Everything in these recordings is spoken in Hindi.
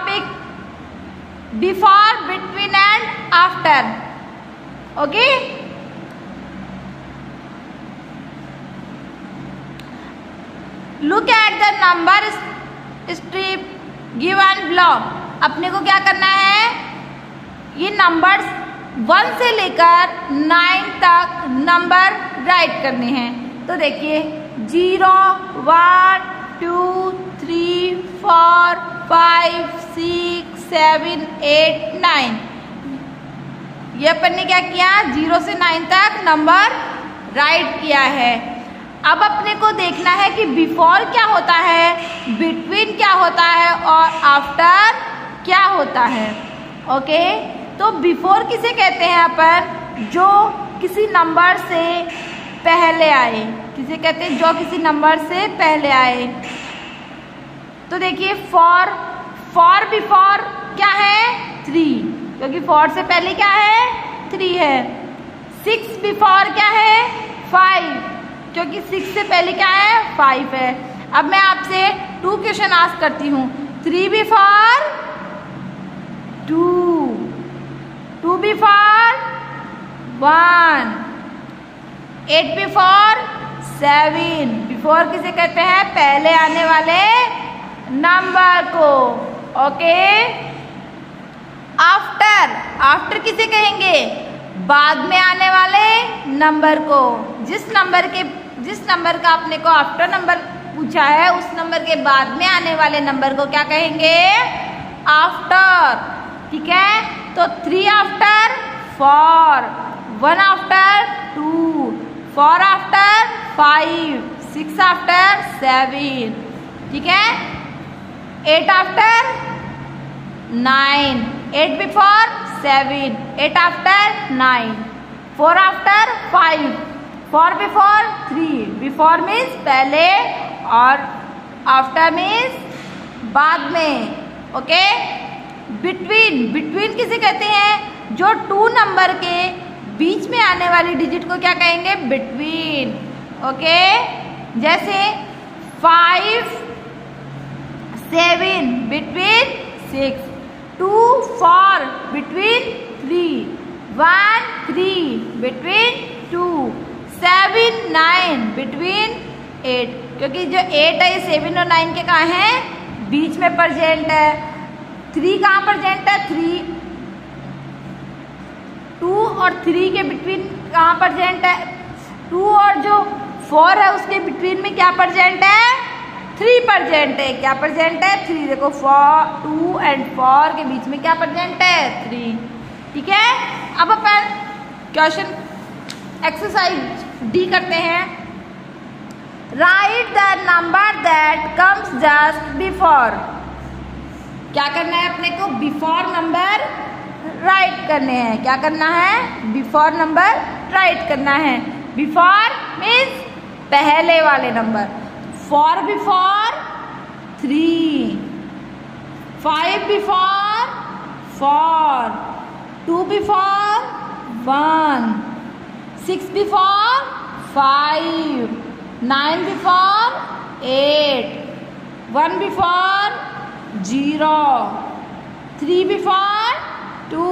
Topic before, between and after. Okay, look at the number strip given below. अपने को क्या करना है, ये नंबर्स 1 से लेकर 9 तक नंबर राइट करने हैं। तो देखिए 0, 1, 2, 3, 4, 5, 6, 7, 8, 9। ये अपन ने क्या किया, 0 से 9 तक नंबर राइट किया है। अब अपने को देखना है कि बिफोर क्या होता है, बिटवीन क्या होता है और आफ्टर क्या होता है। ओके, तो बिफोर किसे कहते हैं अपन, जो किसी नंबर से पहले आए। किसे कहते हैं, जो किसी नंबर से पहले आए। तो देखिए फॉर बिफोर क्या है, 3, क्योंकि 4 से पहले क्या है, 3 है। 6 बिफोर क्या है, 5, क्योंकि 6 से पहले क्या है, 5 है। अब मैं आपसे 2 क्वेश्चन आस्क करती हूँ। 3 बिफोर 2, 2 बिफोर 1, 8 बिफोर 7। बिफोर किसे कहते हैं, पहले आने वाले नंबर को। ओके, आफ्टर किसे कहेंगे, बाद में आने वाले नंबर को। जिस नंबर का अपने को आफ्टर नंबर पूछा है, उस नंबर के बाद में आने वाले नंबर को क्या कहेंगे, आफ्टर। ठीक है, तो 3 आफ्टर 4, 1 आफ्टर 2, 4 आफ्टर 5, 6 आफ्टर 7। ठीक है, 8 after 9, 8 before 7, 8 after 9, 4 after 5, 4 before 3। Before means पहले और आफ्टर मीन्स बाद में। ओके, बिटवीन किसे कहते हैं, जो 2 नंबर के बीच में आने वाली डिजिट को क्या कहेंगे, बिटवीन। ओके, जैसे 5, 7 बिटवीन 6, 2, 4 बिटवीन 3, 1, 3 बिटवीन 2, 7, 9 बिटवीन 8। क्योंकि जो 8 है, 7 और 9 के कहाँ हैं, बीच में प्रेजेंट है। 3 कहाँ प्रेजेंट है, 3, 2 और 3 के बिटवीन कहाँ प्रेजेंट है, 2 और जो 4 है उसके बिटवीन में क्या प्रेजेंट है, 3 प्रेजेंट है। क्या प्रेजेंट है, 3। देखो 2 एंड 4 के बीच में क्या प्रेजेंट है, 3। ठीक है, अब अपन क्वेश्चन एक्सरसाइज डी करते हैं। Write the number that comes just before. क्या करना है अपने को, बिफोर नंबर राइट करने हैं। क्या करना है, बिफोर नंबर राइट करना है। बिफोर मीन्स पहले वाले नंबर। 4 before 3, 5 before 4, 2 before 1, 6 before 5, 9 before 8, 1 before 0, 3 before 2,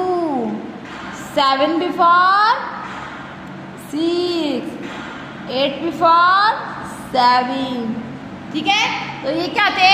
7 before 6, 8 before 7। ठीक है, तो ये क्या थे,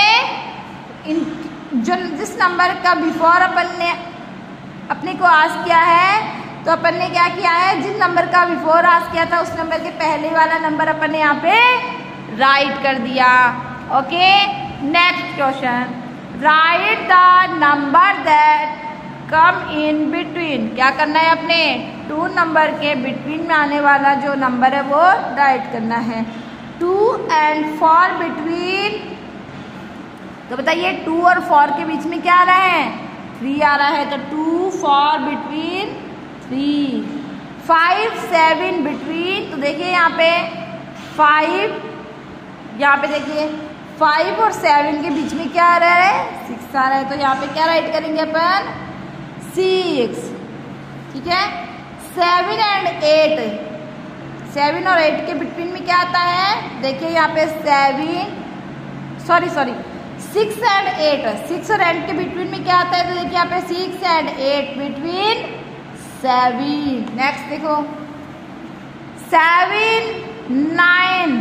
जिस नंबर का बिफोर अपन ने अपने को आस्क किया है, तो अपन ने क्या किया है, जिस नंबर का बिफोर आस्क किया था उस नंबर के पहले वाला नंबर अपन ने यहाँ पे राइट कर दिया। Okay, next question, write the number that come in between. क्या करना है अपने, 2 नंबर के बिटवीन में आने वाला जो नंबर है वो राइट करना है। 2 एंड 4 बिटवीन, तो बताइए 2 और 4 के बीच में क्या आ रहा है, 3 आ रहा है। तो 2, 4 बिटवीन 3, 5, 7 बिटवीन, तो देखिए यहाँ पे 5, यहाँ पे देखिए 5 और 7 के बीच में क्या आ रहा है, 6 आ रहा है। तो यहाँ पे क्या राइट करेंगे अपन, 6। ठीक है, 7 एंड 8, 7 और 8 के बिटवीन में क्या आता है, देखिए यहाँ पे 7, 6 एंड 8, 6 और 8 के बिटवीन में क्या आता है? तो देखिए यहाँ पे 6 एंड 8 बिटवीन 7। नेक्स्ट देखो 7 9,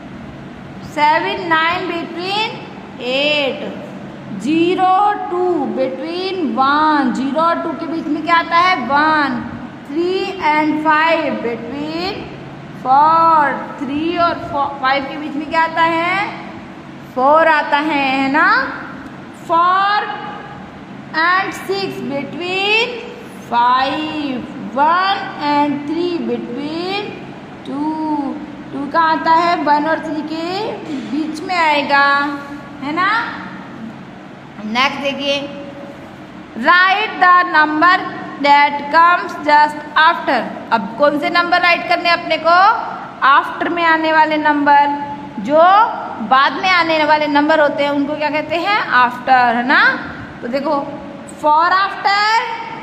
7 9 बिटवीन 8। 0 2 बिटवीन 1, 0 और 2 के बीच में क्या आता है? 1। 3 एंड 5 बिटवीन 4, 3 और 5 के बीच में क्या आता है? 4 आता है ना। 4 एंड 6 बिटवीन 5, 1 एंड 3 बिटवीन 2, 2 का आता है 1 और 3 के बीच में आएगा, है ना। नेक्स्ट देखिए, write the number that comes just after. अब कौन से नंबर राइट करने अपने को? आफ्टर में आने वाले नंबर, जो बाद में आने वाले नंबर होते हैं उनको क्या कहते हैं? आफ्टर, है ना। तो देखो 4 आफ्टर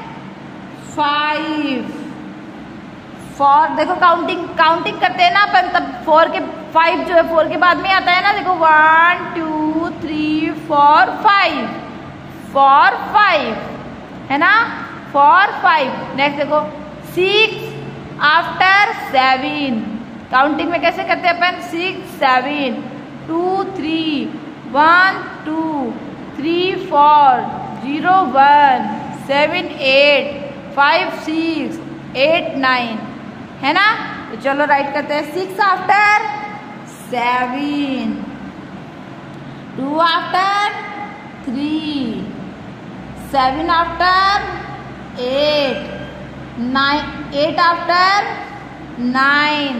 5, 4 देखो काउंटिंग करते हैं ना अपन, तब 4 के 5 जो है 4 के बाद में आता है ना। देखो 1 2 3 4 5, 4 5, है ना। 4 5। नेक्स्ट देखो 6 आफ्टर 7, काउंटिंग में कैसे करते हैं अपन? 6 7 2 3 1 2 3 4 0 1 7 8 5 6 8 9, है ना। तो चलो राइट करते हैं। 6 after 7, 2 after 3, 7 after 8, 8 after 9,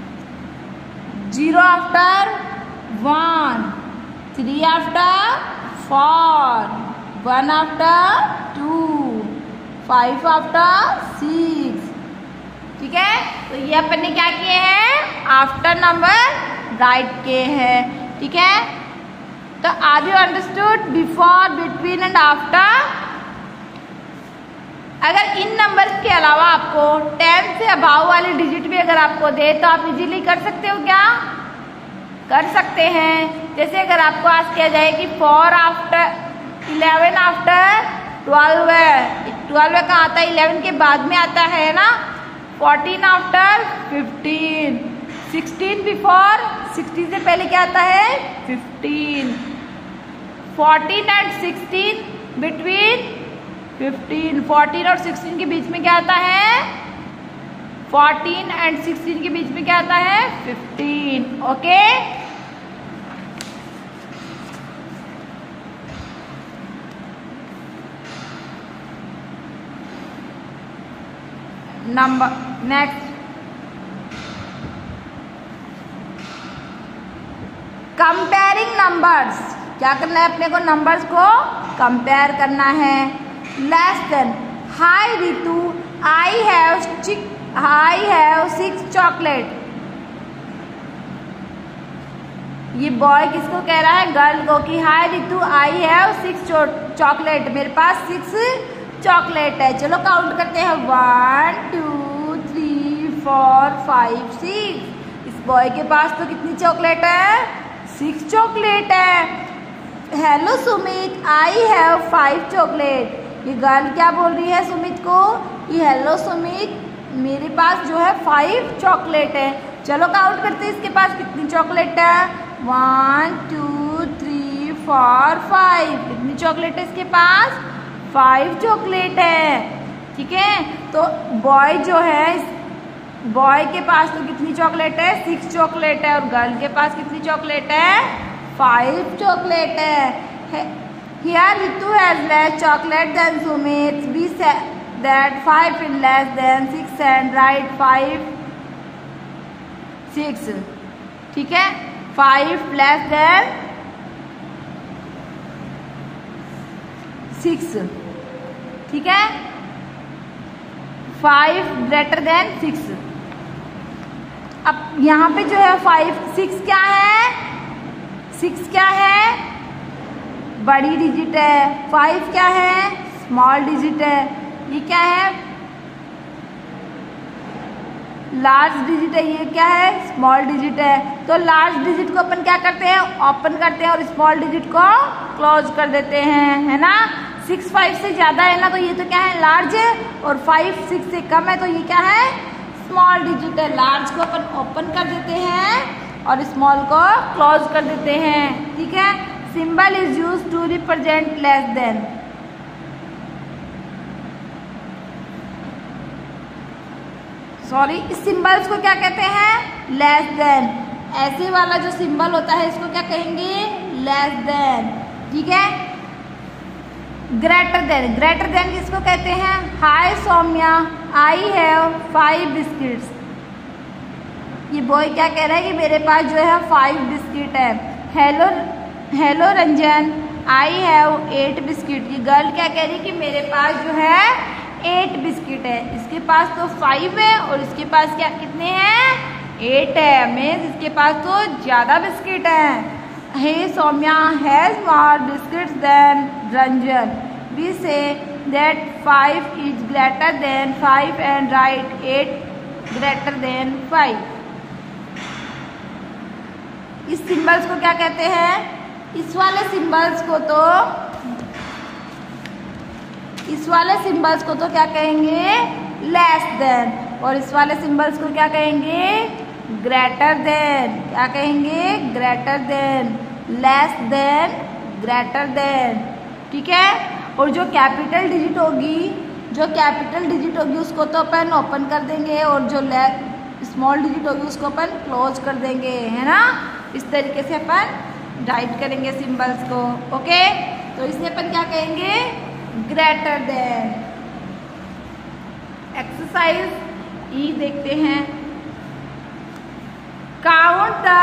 0 after 1, 3 after 4, 1 after 2, 5 after 6। ठीक है, तो ये अपन ने क्या किए हैं? आफ्टर नंबर राइट किए हैं। ठीक है, तो are you understood before, between and after? अगर इन नंबर्स के अलावा आपको 10 से अबाव वाले डिजिट भी अगर आपको दे तो आप इजीली कर सकते हो क्या? कर सकते हैं। जैसे अगर आपको आज किया जाए कि 4 आफ्टर 11 आफ्टर 12 है, 12 कहाँ आता है? 11 के बाद में आता है ना। 14 आफ्टर 15, 16 बिफोर, 16 से पहले क्या आता है? 15। 14 एंड 16 बिटवीन 15, 14 और 16 के बीच में क्या आता है? 14 एंड 16 के बीच में क्या आता है? 15। Okay, number next, comparing numbers. क्या करना है अपने को? नंबर्स को कंपेयर करना है। Less than, hi Ritu, I have 6 chocolate. ये बॉय किसको कह रहा है? गर्ल को, कि hi Ritu, I have 6 chocolate, मेरे पास 6 चॉकलेट है। चलो काउंट करते हैं। 1 2 3 4 5 6। इस बॉय के पास तो कितनी चॉकलेट है? 6 चॉकलेट है। Hello Sumit, I have 5 chocolate. ये गर्ल क्या बोल रही है सुमित को? ये हेलो सुमित, मेरे पास जो है 5 चॉकलेट है। चलो काउंट करते हैं इसके पास कितनी चॉकलेट है। 1 2 3 4 5। कितनी चॉकलेट है इसके पास? 5 चॉकलेट है। ठीक है, तो बॉय जो है, बॉय के पास तो कितनी चॉकलेट है? 6 चॉकलेट है। और गर्ल के पास कितनी चॉकलेट है? 5 चॉकलेट है। Here Ritu has less chocolate than Sumit. We said that 5 is less than 6 and write 5 6. ठीक है, 5 less than 6। ठीक है, 5 greater than 6। अब यहाँ पे जो है 5 6 क्या है? 6 क्या है? बड़ी डिजिट है। 5 क्या है? स्मॉल डिजिट है। ये क्या है? लार्ज डिजिट है, ये क्या है, स्मॉल डिजिट है। तो लार्ज डिजिट को अपन क्या करते हैं, ओपन करते हैं और स्मॉल डिजिट को क्लोज कर देते हैं, है ना। 6 5 से ज़्यादा है ना, तो ये तो क्या है, लार्ज है, और 5 6 से कम है तो ये क्या है, स्मॉल डिजिट है। लार्ज को अपन ओपन कर देते हैं और स्मॉल को क्लोज कर देते हैं, ठीक है। Symbol is use to represent less than. Sorry, इस सिंबल्स को क्या कहते हैं, लेस देन। ऐसे वाला जो सिंबल होता है इसको क्या कहेंगे, लेस देन, ठीक है। ग्रेटर देन, ग्रेटर देन किसको कहते हैं, hi Saumya, I have 5 biscuits. ये बॉय क्या कह रहा है कि मेरे पास जो है 5 बिस्किट है। Hello hello Ranjan, I have 8 biscuit. ये गर्ल क्या कह रही है कि मेरे पास जो है 8 बिस्किट है। इसके पास तो 5 है और इसके पास क्या कितने हैं, 8 है, मीन्स इसके पास तो ज़्यादा बिस्किट है। Hey Saumya has more biscuits than Ranjan. We say that 5 is greater than 5 and right 8 greater than 5। इस सिंबल्स को क्या कहते हैं, इस वाले सिंबल्स को तो क्या कहेंगे, लेस देन, और इस वाले सिंबल्स को क्या कहेंगे, ग्रेटर देन। क्या कहेंगे, greater than, less than, greater than, ठीक है। और जो कैपिटल डिजिट होगी उसको तो अपन ओपन कर देंगे और जो स्मॉल डिजिट होगी उसको अपन क्लोज कर देंगे, है ना। इस तरीके से अपन राइट करेंगे सिंबल्स को, ओके। तो इसमें अपन क्या कहेंगे, ग्रेटर देन। एक्सरसाइज ई देखते हैं। Count the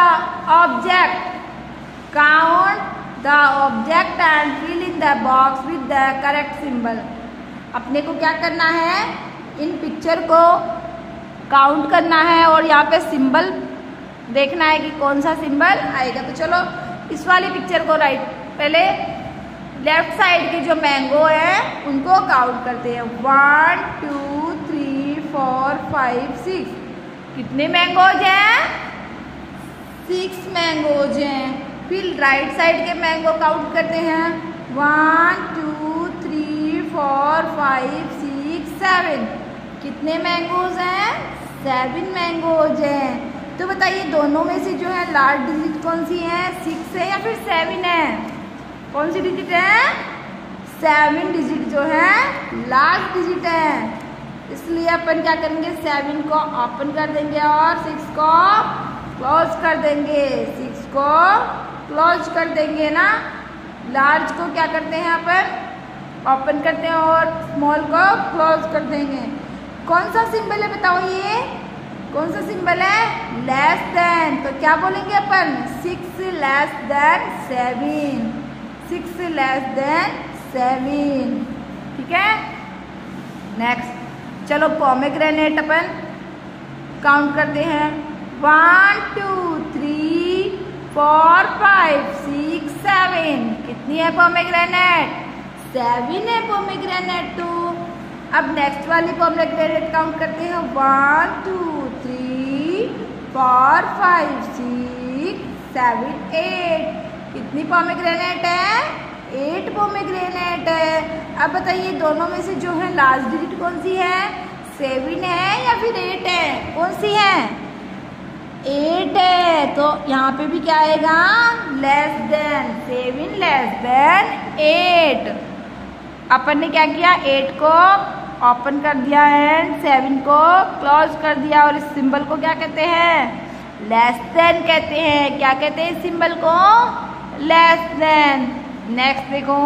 object and fill in the box with the correct symbol. अपने को क्या करना है, इन पिक्चर को काउंट करना है और यहाँ पे सिंबल देखना है कि कौन सा सिंबल आएगा। तो चलो इस वाली पिक्चर को पहले लेफ्ट साइड के जो मैंगो है उनको काउंट करते हैं। 1 2 3 4 5 6। कितने मैंगोज हैं, 6 मैंगोज हैं। फिर राइट साइड के मैंगो काउंट करते हैं। 1 2 3 4 5 6 7। कितने मैंगोज हैं, 7 मैंगोज हैं। तो बताइए दोनों में से जो है लार्ज डिजिट कौन सी है, 6 है या फिर 7 है, कौन सी डिजिट है, 7 डिजिट जो है लार्ज डिजिट है। इसलिए अपन क्या करेंगे, 7 को ओपन कर देंगे और 6 को क्लोज कर देंगे। 6 को क्लोज कर देंगे ना। लार्ज को क्या करते हैं अपन, ओपन करते हैं और स्मॉल को क्लोज कर देंगे। कौन सा सिंबल है बताओ, ये कौन सा सिंबल है, लेस देन। तो क्या बोलेंगे अपन, 6 लेस देन 7। 6 लेस देन 7, ठीक है। नेक्स्ट चलो पोमेग्रेनेट अपन काउंट करते हैं। 1 2 3 4 5 6 7। कितनी है पोमेग्रेनेट, 7 है पोमेग्रेनेट। तो अब नेक्स्ट वाली पोमेग्रेनेट काउंट करते हैं। 1 2 3 4 5 6 7 8। कितनी पोमेग्रेनेट है, 8 पोमेग्रेनेट है। अब बताइए दोनों में से जो है लास्ट डिजिट कौन सी है, 7 है या फिर 8 है, कौन सी है, 8 है। तो यहाँ पे भी क्या आएगा, लेस देन, 7 लेस देन 8। अपन ने क्या किया, 8 को ओपन कर दिया है, 7 को क्लोज कर दिया। और इस सिंबल को क्या कहते हैं, लेस देन कहते हैं। क्या कहते हैं इस सिंबल को, लेस देन। नेक्स्ट देखो,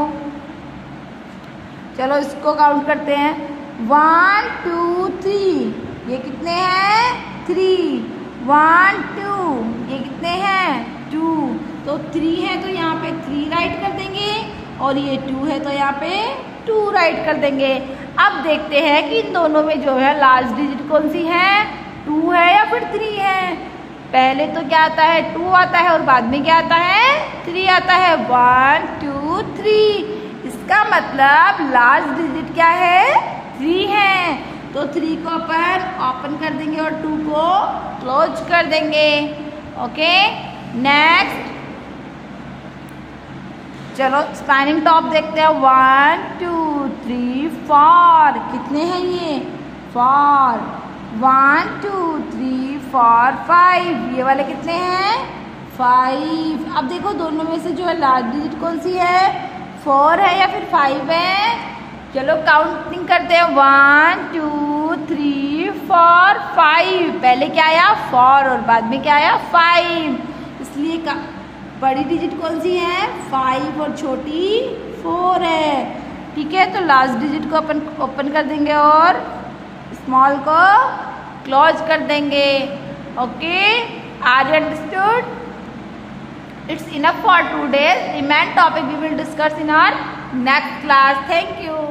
चलो इसको काउंट करते हैं। 1 2 3। ये कितने हैं, 3। 1 2। ये कितने हैं, 2। तो 3 है तो यहाँ पे 3 राइट कर देंगे और ये 2 है तो यहाँ पे 2 राइट कर देंगे। अब देखते हैं कि इन दोनों में जो है लार्ज डिजिट कौन सी है, 2 है या फिर 3 है। पहले तो क्या आता है, 2 आता है और बाद में क्या आता है, 3 आता है। 1 2 3। इसका मतलब लार्ज डिजिट क्या है, 3 है। तो 3 को अपन ओपन कर देंगे और 2 को क्लोज कर देंगे। ओके, नेक्स्ट चलो स्पैनिंग टॉप देखते हैं। 1 2 3 4 कितने हैं ये? 4। 1 2 3 4 5 ये वाले कितने हैं? 5। अब देखो दोनों में से जो है लार्ज डिजिट कौन सी है? 4 है या फिर 5 है? चलो काउंटिंग करते हैं। 1 2 3 4 5। पहले क्या आया? 4 और बाद में क्या आया? 5। इसलिए बड़ी डिजिट कौन सी है? 5 और छोटी 4 है। ठीक है, तो लास्ट डिजिट को अपन ओपन कर देंगे और स्मॉल को क्लोज कर देंगे। Okay, are you understood? It's enough for today. Remain topic we will discuss in our next class. Thank you.